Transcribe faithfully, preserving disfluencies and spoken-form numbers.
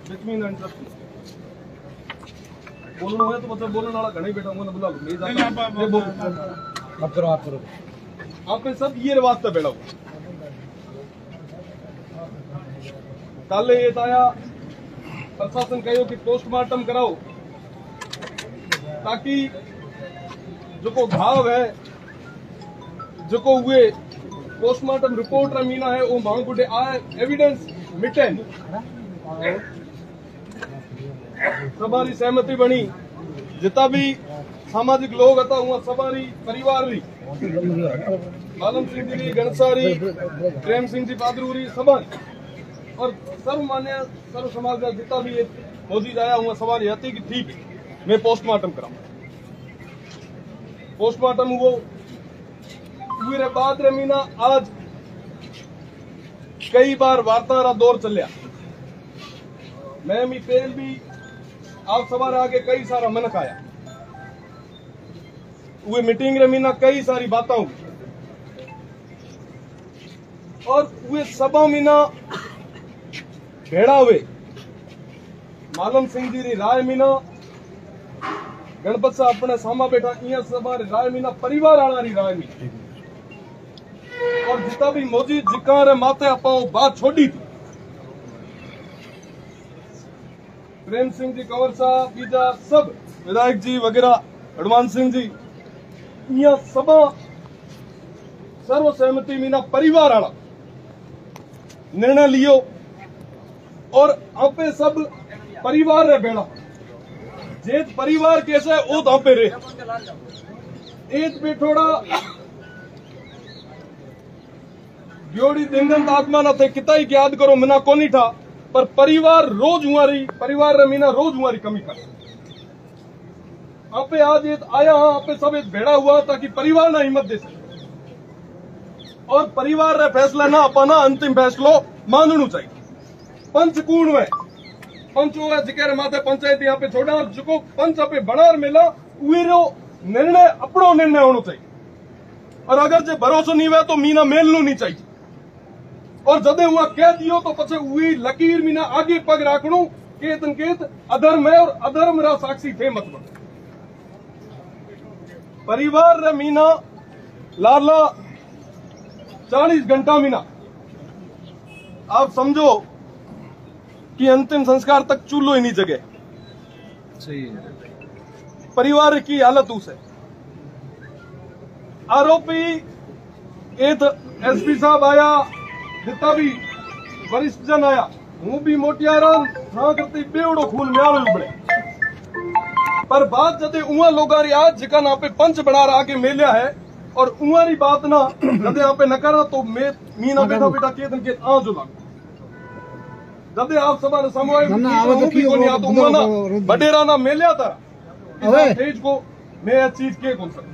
between interruption बोलना है तो मतलब बोलने वाला घने बैठा हूँ ना बुला लो नहीं जाता ये बोल आप करो आप करो आप पे सब ये रिवाज पे बैठा हुआ कल ये आया प्रशासन कहो कि पोस्टमार्टम कराओ ताकि जो को घाव है जो को हुए पोस्टमार्टम रिपोर्ट रमीना है वो मांग गुडे आए एविडेंस मिटे सबारी सहमति बनी जितना भी सामाजिक लोग था वहाँ सबारी परिवार री मालम सिंह जी गणसारी प्रेम सिंह जी पादरूरी सबारी और सर्व मान्य सर्व समाज का जितना भी मोदी जाया हुआ सवारी आती कि ठीक है मैं पोस्टमार्टम कराऊं पोस्टमार्टम वो मेरे बाद रमीना आज कई बार वार्ता रा दौर चलिया मैं मी पहल भी आप सवार आगे कई सारा मनक आया वे मीटिंग रमीना कई सारी बातें हुई और वे सभा मीना भेड़ा हुए मालम सिंह जी री राय मीना गणपत साहब अपने सामा बैठा इं सभा राय मीना परिवार आना री राय मीना और जितना भी मोदी जिकार माते आप बात छोड़ी थी प्रेम सिंह जी कंवर साहब बीजा सब विधायक जी वगैरह हनुमान सिंह जी इं सभा सर्व सहमति मीना परिवार आना निर्णय लियो और आपे सब परिवार रे बेड़ा जेत परिवार कैसे ओ तो आपे रे एक बेठोड़ा जोड़ी दिंगन आत्मा न थे किता ही याद करो मिना कोनी था पर परिवार रोज हुआरी परिवार रे मीना रोज हुआरी कमी कर आपे आज ये आया हाँ आपे सब एक भेड़ा हुआ ताकि परिवार ना हिम्मत दे सके और परिवार रे फैसला ना अपना अंतिम फैसलो माननु चाहिए पंचकूण में पंच होगा जिक्र माथे पंचायत यहाँ पे छोड़ा जो पंच पे बनार मिला उरो निर्णय अपनो निर्णय होना चाहिए और अगर जो भरोसा नहीं हुआ तो मीना मेलनु नहीं चाहिए और जदे हुआ कह दियो तो पछे हुई लकीर मीना आगे पग राखणु केत न केत अधर्म है और अधर्म रा साक्षी थे मत बन परिवार रे मीना लाला चालीस घंटा मीना आप समझो कि अंतिम संस्कार तक चूल्हो ही नहीं जगे सही है परिवार की हालत उस है आरोपी एक एसपी साहब आया जितना भी वरिष्ठ जन आया हूं भी मोटियाराम हाँ करती बेवड़ो खून म्याल उबड़े पर बात जदे उहा लोगारी आज जिका ना पे पंच बना रहा के मेलिया है और उहारी बात ना जदे यहाँ पे न करा तो मैं मीना बेटा बेटा केतन के आ जो लागू जदे आप सभा ने समवाय बडेरा ना मेलिया था तेज को मैं चीज के कौन सकता